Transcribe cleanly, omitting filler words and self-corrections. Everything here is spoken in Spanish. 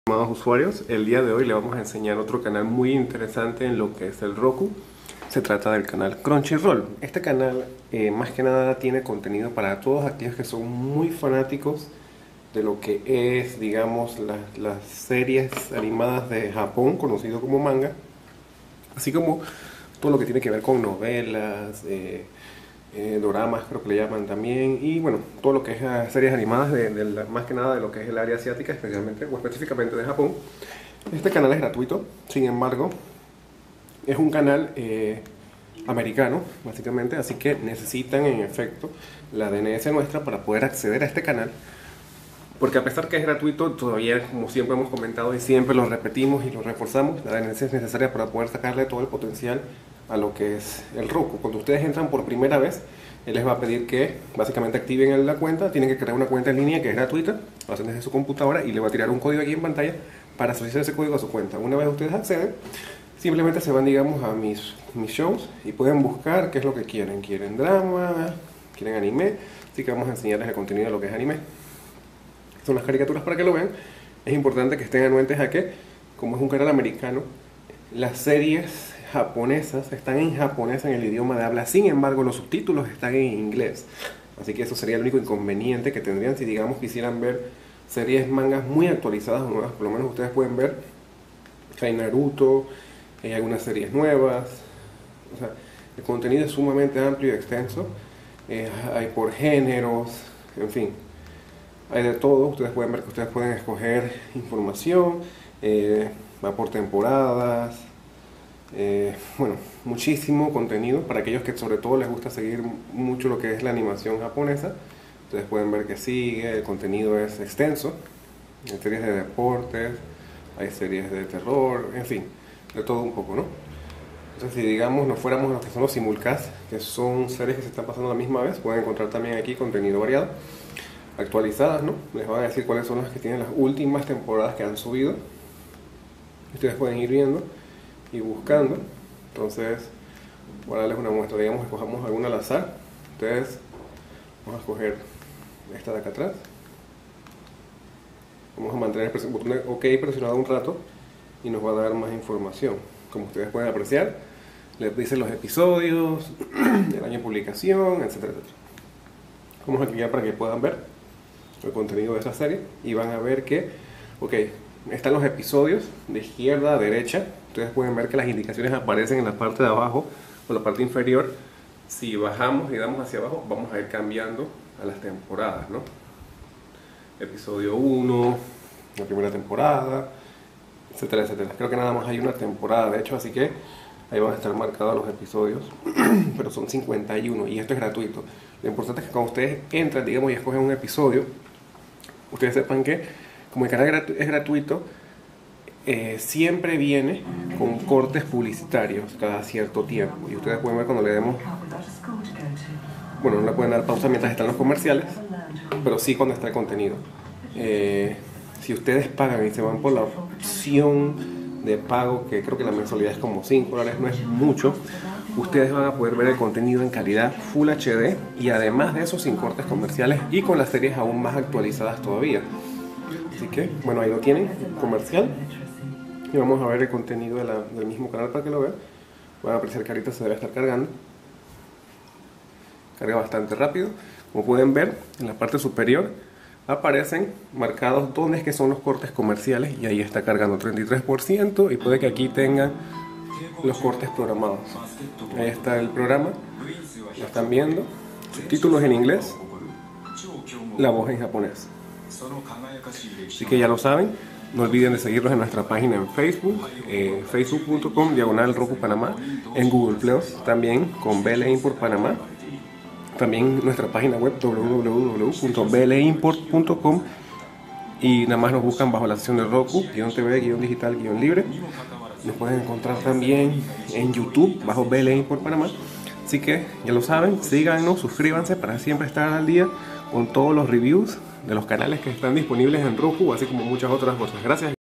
Estimados usuarios, el día de hoy le vamos a enseñar otro canal muy interesante en lo que es el Roku. Se trata del canal Crunchyroll. Este canal más que nada tiene contenido para todos aquellos que son muy fanáticos de lo que es, digamos, las series animadas de Japón, conocido como manga, así como todo lo que tiene que ver con novelas, doramas creo que le llaman también, y bueno, todo lo que es series animadas más que nada de lo que es el área asiática, especialmente o específicamente de Japón. Este canal es gratuito, sin embargo es un canal americano básicamente, así que necesitan en efecto la DNS nuestra para poder acceder a este canal, porque a pesar que es gratuito, todavía, como siempre hemos comentado y siempre lo repetimos y lo reforzamos, la DNS es necesaria para poder sacarle todo el potencial a lo que es el Roku. Cuando ustedes entran por primera vez, él les va a pedir que básicamente activen la cuenta. Tienen que crear una cuenta en línea que es gratuita, lo hacen desde su computadora y le va a tirar un código aquí en pantalla para asociar ese código a su cuenta. Una vez ustedes acceden, simplemente se van, digamos, a mis shows y pueden buscar qué es lo que quieren. Quieren drama, quieren anime, así que vamos a enseñarles el contenido de lo que es anime. Son las caricaturas para que lo vean. Es importante que estén anuentes a que, como es un canal americano, las series japonesas están en japonés en el idioma de habla, sin embargo los subtítulos están en inglés, así que eso sería el único inconveniente que tendrían si, digamos, quisieran ver series mangas muy actualizadas o nuevas. Por lo menos ustedes pueden ver que hay Naruto, hay algunas series nuevas, o sea, el contenido es sumamente amplio y extenso, hay por géneros, en fin, hay de todo. Ustedes pueden ver que ustedes pueden escoger información, va por temporadas. Bueno, muchísimo contenido para aquellos que sobre todo les gusta seguir mucho lo que es la animación japonesa. Ustedes pueden ver que sigue, el contenido es extenso. Hay series de deportes, hay series de terror, en fin, de todo un poco, ¿no? Entonces, si digamos nos fuéramos a los que son los simulcast, que son series que se están pasando a la misma vez, pueden encontrar también aquí contenido variado, actualizadas, ¿no? Les van a decir cuáles son las que tienen las últimas temporadas que han subido. Ustedes pueden ir viendo y buscando. Entonces, voy a darles una muestra. Digamos, escojamos alguna al azar. Ustedes, vamos a escoger esta de acá atrás. Vamos a mantener el botón de OK presionado un rato y nos va a dar más información. Como ustedes pueden apreciar, les dice los episodios, el año de publicación, etcétera, etcétera. Vamos a clicar para que puedan ver el contenido de esta serie y van a ver que, ok, están los episodios de izquierda a derecha. Ustedes pueden ver que las indicaciones aparecen en la parte de abajo o la parte inferior. Si bajamos y damos hacia abajo, vamos a ir cambiando a las temporadas, ¿no? Episodio 1, la primera temporada, etcétera, etcétera. Creo que nada más hay una temporada, de hecho, así que ahí van a estar marcados los episodios, pero son 51 y esto es gratuito. Lo importante es que cuando ustedes entran, digamos, y escogen un episodio, ustedes sepan que, como el canal es gratuito, siempre viene con cortes publicitarios cada cierto tiempo. Y ustedes pueden ver cuando le demos, bueno, no le pueden dar pausa mientras están los comerciales, pero sí cuando está el contenido. Si ustedes pagan y se van por la opción de pago, que creo que la mensualidad es como $5, no es mucho, ustedes van a poder ver el contenido en calidad Full HD y además de eso sin cortes comerciales y con las series aún más actualizadas todavía. Así que, bueno, ahí lo tienen, comercial. Y vamos a ver el contenido del mismo canal para que lo vean. Van a apreciar que ahorita se debe estar cargando. Carga bastante rápido. Como pueden ver, en la parte superior aparecen marcados dónde es que son los cortes comerciales y ahí está cargando 33% y puede que aquí tengan los cortes programados. Ahí está el programa, lo están viendo, subtítulos en inglés, la voz en japonés. Así que ya lo saben, no olviden de seguirnos en nuestra página en Facebook, facebook.com/Roku Panamá, en Google Plus también con BL Import Panamá, también nuestra página web www.blimport.com y nada más nos buscan bajo la sección de Roku, TV, digital, libre. Nos pueden encontrar también en YouTube bajo BL Import Panamá. Así que ya lo saben, síganos, suscríbanse para siempre estar al día con todos los reviews de los canales que están disponibles en Roku, así como muchas otras cosas. Gracias.